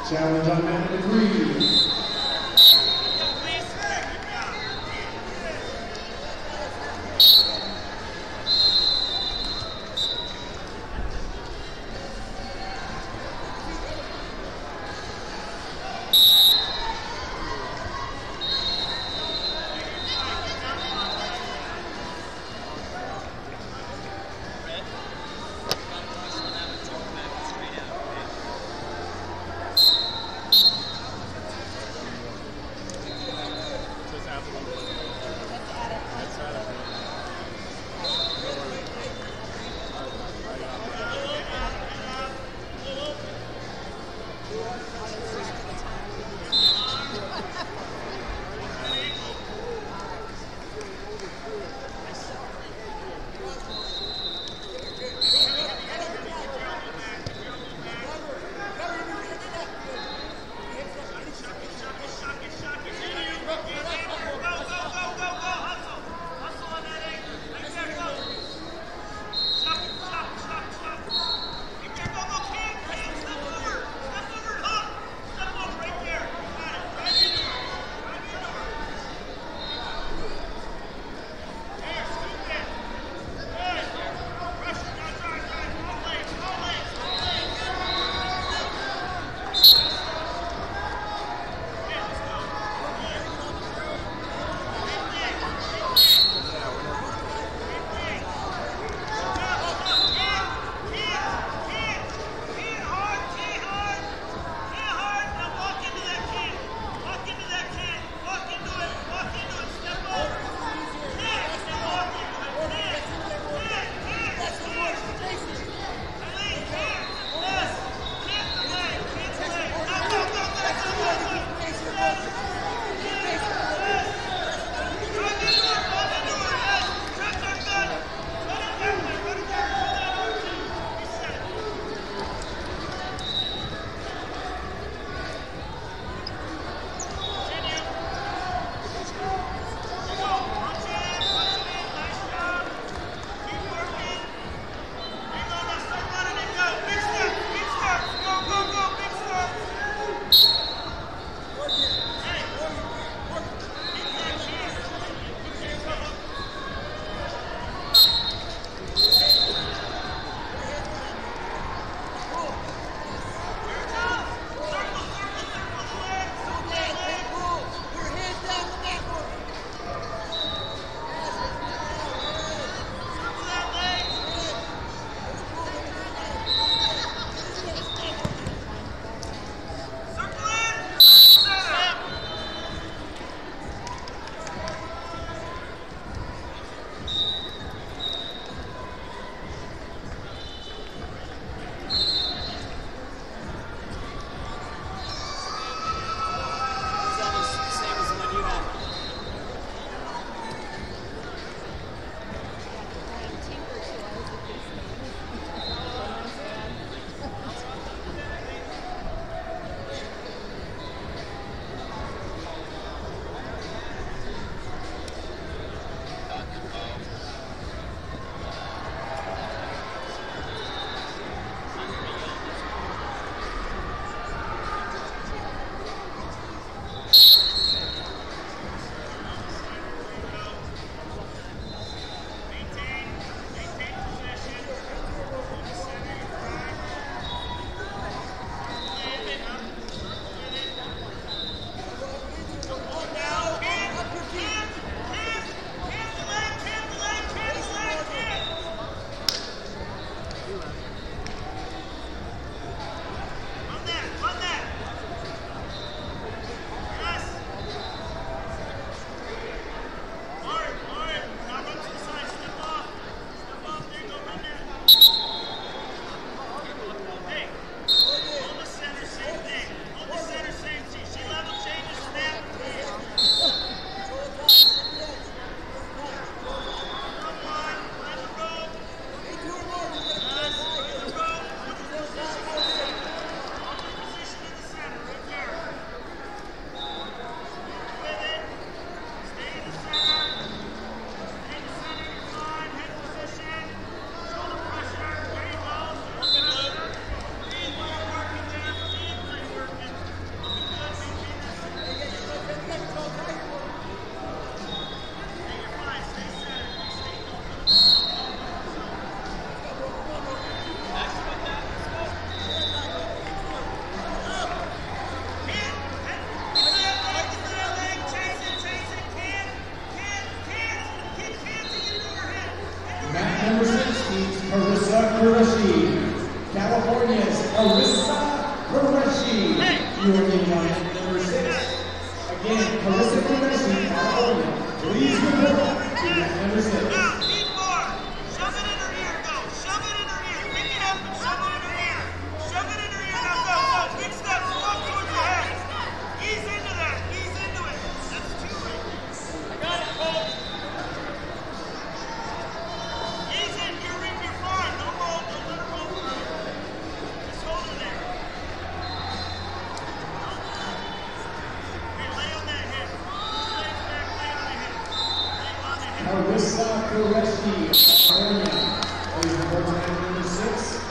Challenge on Amanda Green. Qureshi. California's Arissa Qureshi. You are the number 6. Again, Arissa Qureshi, California. Please report to number 6. Now, need more. Shove it in her ear, go. Shove it in her ear. Pick it up and shove it in her ear. Shove it in her ear. Now go, go. Big steps. Walk towards your head. Ease into that. Ease into it. That's 2 right there. I got it, Cole. Ease in. You're fine. Don't roll. Don't let her roll through. Just hold her there. Okay, lay on that hip. Lay back, lay on the hip. Lay on the hip. Arissa Qureshi, California. Please report to number 6.